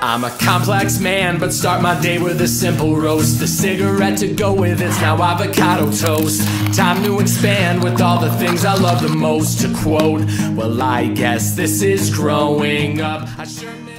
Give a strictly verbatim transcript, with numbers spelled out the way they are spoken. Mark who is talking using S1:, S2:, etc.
S1: I'm a complex man, but start my day with a simple roast. A cigarette to go with it's now avocado toast. Time to expand with all the things I love the most. To quote, well I guess this is growing up. I sure